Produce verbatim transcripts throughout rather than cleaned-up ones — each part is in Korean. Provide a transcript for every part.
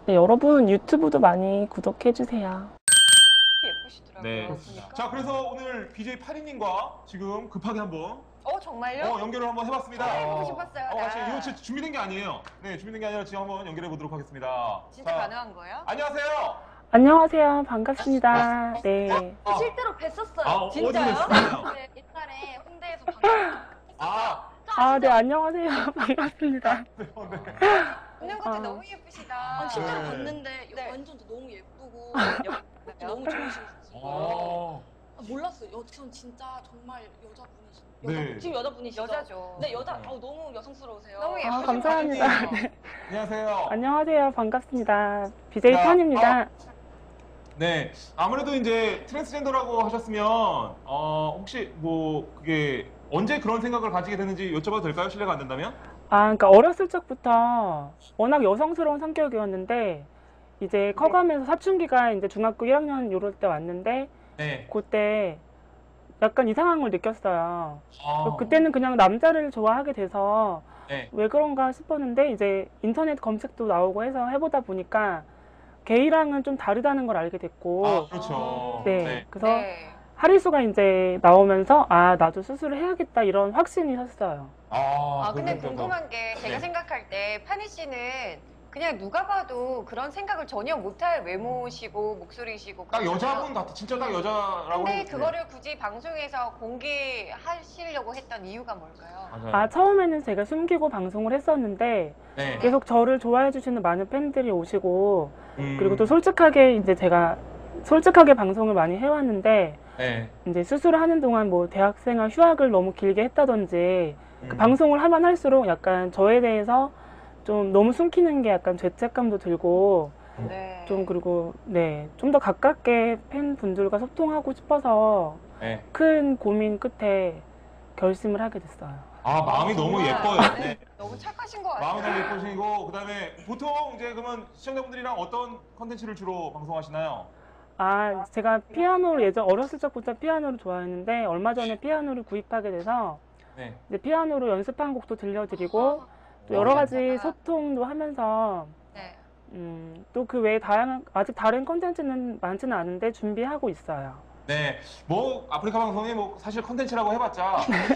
네, 여러분 유튜브도 많이 구독해주세요. 예쁘시더라고요. 네. 보니까. 자, 그래서 오늘 비제이 파리님과 지금 급하게 한번 어 정말요? 어, 연결을 한번 해봤습니다. 해보고 싶었어요. 어, 나. 같이 이거 진짜 준비된 게 아니에요. 네, 준비된 게 아니라 지금 한번 연결해 보도록 하겠습니다. 진짜 자, 가능한 거예요? 안녕하세요. 안녕하세요. 반갑습니다. 네. 아, 실제로 뵀었어요. 아, 어디서 진짜요? 뵀어요? 네, 옛날에 홍대에서 방송. 아, 아, 네, 안녕하세요. 반갑습니다. 웃는 것도 아. 너무 예쁘시다. 아, 실제로 네. 봤는데 네. 완전 너무 예쁘고 여기요? 너무 좋으시고 어, 아, 몰랐어요. 여, 전 진짜 정말 여자분이시. 네. 여자, 지금 여자분이시죠? 여자죠. 네, 여자. 아, 너무 여성스러우세요. 너무 아, 예쁘시고 감사합니다. 파리님. 안녕하세요. 안녕하세요. 반갑습니다. 비제이 자, 판입니다. 네, 아무래도 이제 트랜스젠더라고 하셨으면 어, 혹시 뭐 그게 언제 그런 생각을 가지게 됐는지 여쭤봐도 될까요? 실례가 안 된다면? 아, 그러니까 어렸을 적부터 워낙 여성스러운 성격이었는데 이제 커가면서 사춘기가 이제 중학교 일 학년 요럴 때 왔는데 네. 그때 약간 이상한 걸 느꼈어요. 아, 그때는 그냥 남자를 좋아하게 돼서 네. 왜 그런가 싶었는데 이제 인터넷 검색도 나오고 해서 해보다 보니까 게이랑은 좀 다르다는 걸 알게 됐고 아, 그렇죠. 네, 그래서 네. 하리수가 이제 나오면서 아 나도 수술을 해야겠다 이런 확신이 섰어요. 아, 아 근데 그렇군요. 궁금한 게 제가 네. 생각할 때 파니 씨는 그냥 누가 봐도 그런 생각을 전혀 못할 외모시고 목소리시고 딱 그렇잖아요. 여자분 같아. 진짜 딱 여자라고. 근데 했는데. 그거를 굳이 방송에서 공개하시려고 했던 이유가 뭘까요? 맞아요. 아 처음에는 제가 숨기고 방송을 했었는데 네. 계속 저를 좋아해 주시는 많은 팬들이 오시고 음, 그리고 또 솔직하게 이제 제가 솔직하게 방송을 많이 해왔는데 네. 이제 수술을 하는 동안 뭐 대학생활 휴학을 너무 길게 했다든지 그 음. 방송을 하면 할수록 약간 저에 대해서 좀 너무 숨기는 게 약간 죄책감도 들고 네. 좀 그리고 네 좀 더 가깝게 팬분들과 소통하고 싶어서 네. 큰 고민 끝에 결심을 하게 됐어요. 아, 마음이 너무 정말. 예뻐요. 네. 네. 너무 착하신 것 같아요. 마음이 너무 예쁘시고 그다음에 보통 이제 그러면 시청자분들이랑 어떤 컨텐츠를 주로 방송하시나요? 아 제가 피아노를 예전 어렸을 적부터 피아노를 좋아했는데 얼마 전에 피아노를 구입하게 돼서 네. 이제 피아노로 연습한 곡도 들려드리고 또 여러 너무 가지 괜찮아. 소통도 하면서 네. 음, 또 그 외에 다양한 아직 다른 콘텐츠는 많지는 않은데 준비하고 있어요. 네, 뭐 아프리카 방송이 뭐 사실 컨텐츠라고 해봤자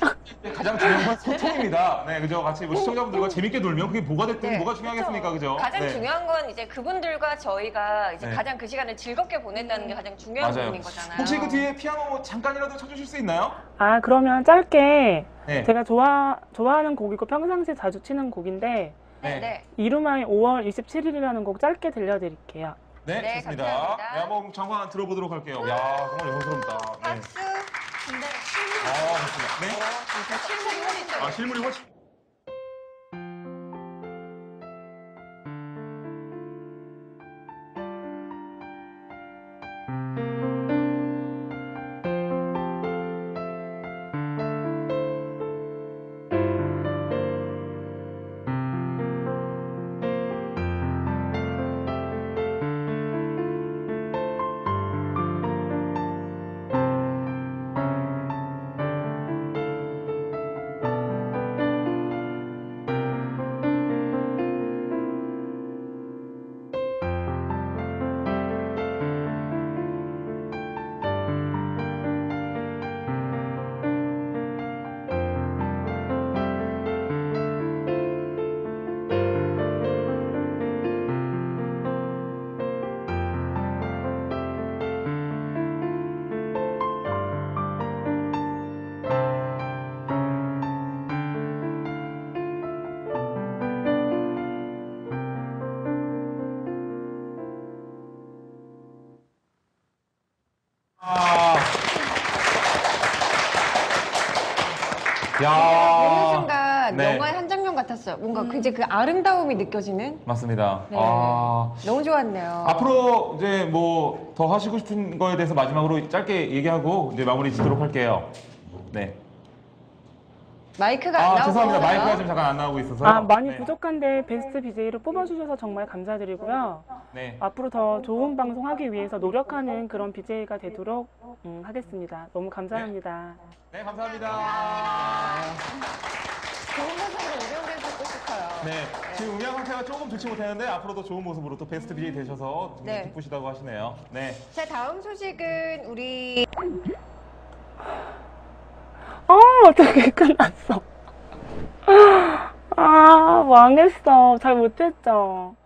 가장 중요한 건 소통입니다. 네, 그죠? 같이 뭐 시청자분들과 재밌게 놀면 그게 뭐가 됐든 네, 뭐가 중요하겠습니까, 그죠? 가장 네. 중요한 건 이제 그분들과 저희가 이제 네. 가장 그 시간을 즐겁게 보낸다는 게 가장 중요한 맞아요. 부분인 거잖아요. 혹시 그 뒤에 피아노 잠깐이라도 쳐주실 수 있나요? 아 그러면 짧게 네. 제가 좋아 좋아하는 곡이고 평상시에 자주 치는 곡인데 네. 네. 이루마의 오월 이십칠일이라는 곡 짧게 들려드릴게요. 네, 네, 좋습니다. 감사합니다. 네, 한번 잠깐 들어보도록 할게요. 야, 정말 여성스럽다. 네. 박수. 근데 아, 좋습니다. 네. 어, 진짜 실물이 훨씬 더 아, 실물이 훨씬. 아. 보는 야. 순간 네. 영화의 한 장면 같았어요. 뭔가 음. 그 이제 그 아름다움이 느껴지는. 맞습니다. 네. 아. 너무 좋았네요. 앞으로 이제 뭐 더 하시고 싶은 거에 대해서 마지막으로 짧게 얘기하고 이제 마무리 짓도록 할게요. 네. 마이크가 안 아, 나오고 죄송합니다. 있어요. 마이크가 지금 잠깐 안 나오고 있어서. 아 많이 네. 부족한데 베스트 비제이를 뽑아주셔서 정말 감사드리고요. 네. 앞으로 더 좋은 방송 하기 위해서 노력하는 그런 비제이가 되도록 음, 하겠습니다. 너무 감사합니다. 네, 감사합니다. 좋은 모습으로 우리 홍대에서 꼭 싶어요. 네, 지금 음향 상태가 조금 좋지 못했는데 앞으로도 좋은 모습으로 또 베스트 비제이 되셔서 굉장히 네. 기쁘시다고 하시네요. 네. 자, 다음 소식은 우리 아, 어떻게 끝났어. 아, 망했어. 잘 못했죠.